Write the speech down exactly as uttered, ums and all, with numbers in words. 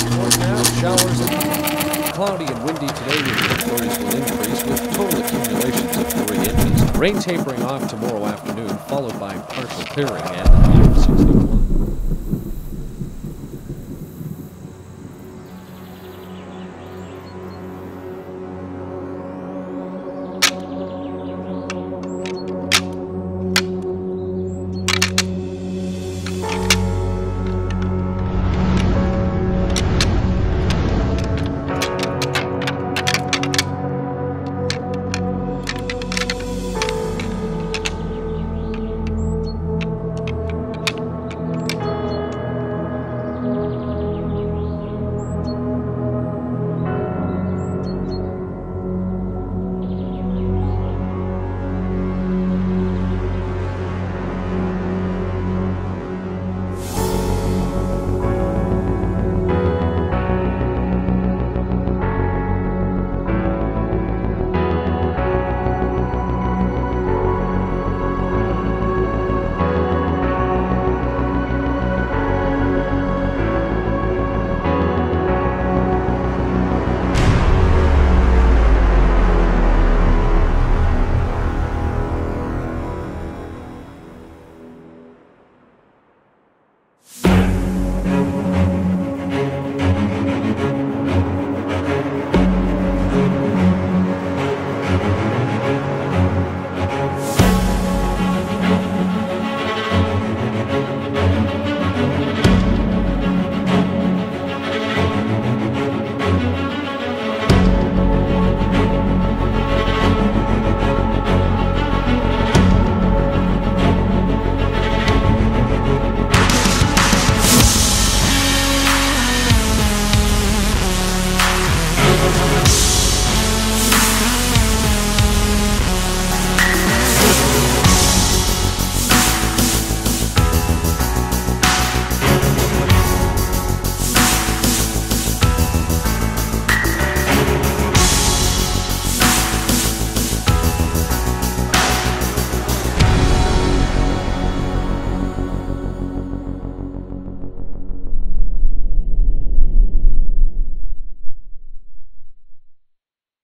Forecast showers and cloudy and windy today. Wind flurries will increase with total accumulations of three inches. Rain tapering off tomorrow afternoon, followed by partial clearing and